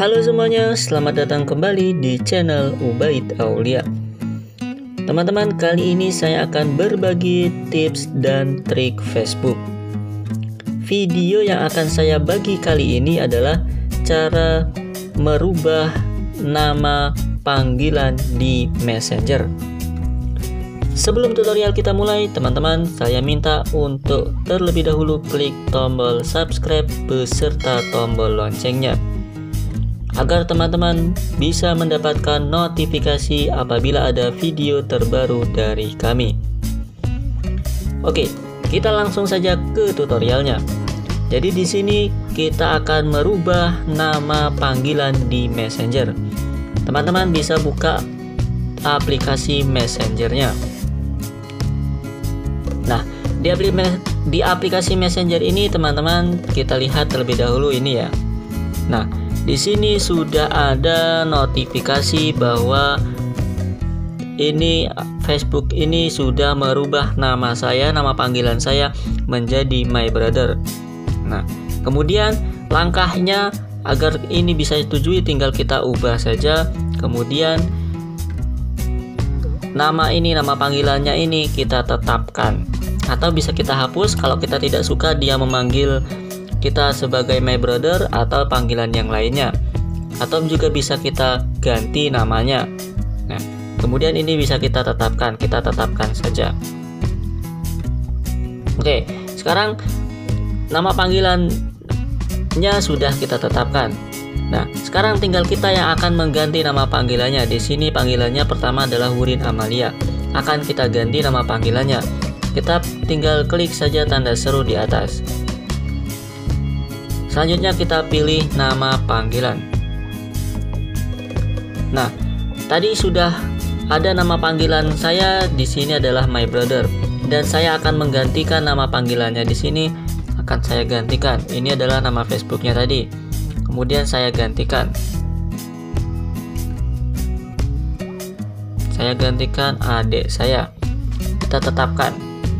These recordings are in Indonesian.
Halo semuanya, selamat datang kembali di channel Ubaid Aulia. Teman-teman, kali ini saya akan berbagi tips dan trik Facebook. Video yang akan saya bagi kali ini adalah cara merubah nama panggilan di Messenger. Sebelum tutorial kita mulai, teman-teman, saya minta untuk terlebih dahulu klik tombol subscribe beserta tombol loncengnya, agar teman-teman bisa mendapatkan notifikasi apabila ada video terbaru dari kami. Oke, kita langsung saja ke tutorialnya. Jadi di sini kita akan merubah nama panggilan di Messenger. Teman-teman bisa buka aplikasi Messenger-nya. Nah, di aplikasi Messenger ini teman-teman kita lihat terlebih dahulu ini ya. Nah, di sini sudah ada notifikasi bahwa ini Facebook ini sudah merubah nama saya, nama panggilan saya menjadi My Brother. Nah, kemudian langkahnya agar ini bisa disetujui tinggal kita ubah saja. Kemudian nama panggilannya ini kita tetapkan, atau bisa kita hapus kalau kita tidak suka dia memanggil kita sebagai My Brother atau panggilan yang lainnya, atau juga bisa kita ganti namanya. Nah, kemudian ini bisa kita tetapkan saja. Oke, sekarang nama panggilannya sudah kita tetapkan. Nah, sekarang tinggal kita yang akan mengganti nama panggilannya. Di sini panggilannya pertama adalah Wurin Amalia. Akan kita ganti nama panggilannya. Kita tinggal klik saja tanda seru di atas. Selanjutnya kita pilih nama panggilan. Nah, tadi sudah ada nama panggilan saya di sini adalah My Brother, dan saya akan menggantikan nama panggilannya di sini. Akan saya gantikan. Ini adalah nama Facebooknya tadi. Kemudian saya gantikan. Saya gantikan adik saya. Kita tetapkan.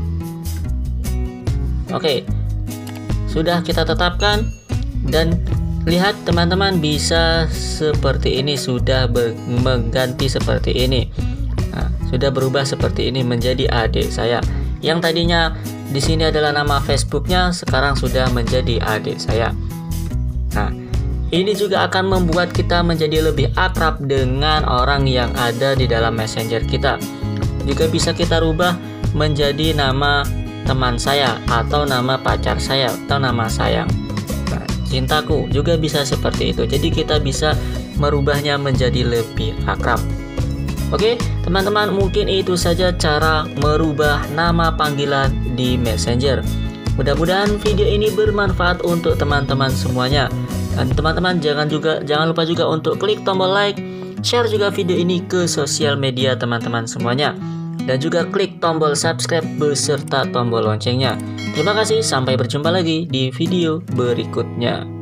Oke. Sudah kita tetapkan. Dan lihat teman-teman, bisa seperti ini, sudah mengganti seperti ini. Nah, sudah berubah seperti ini menjadi adik saya. Yang tadinya di sini adalah nama Facebooknya, sekarang sudah menjadi adik saya. Nah, ini juga akan membuat kita menjadi lebih akrab dengan orang yang ada di dalam Messenger kita. Juga bisa kita rubah menjadi nama teman saya, atau nama pacar saya, atau nama sayang. Nah, cintaku juga bisa seperti itu. Jadi kita bisa merubahnya menjadi lebih akrab. Oke, teman-teman, mungkin itu saja cara merubah nama panggilan di Messenger. Mudah-mudahan video ini bermanfaat untuk teman-teman semuanya. Dan teman-teman jangan lupa juga untuk klik tombol like, share juga video ini ke sosial media teman-teman semuanya, dan juga klik tombol subscribe beserta tombol loncengnya. Terima kasih, sampai berjumpa lagi di video berikutnya.